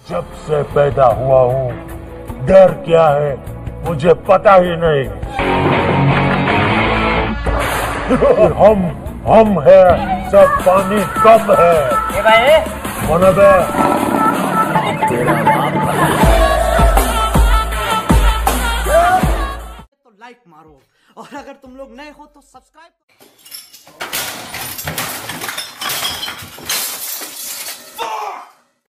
जब से पैदा हुआ हूँ डर क्या है मुझे पता ही नहीं। हम है सब पानी कम है। ए भाई तो लाइक मारो और अगर तुम लोग नए हो तो सब्सक्राइब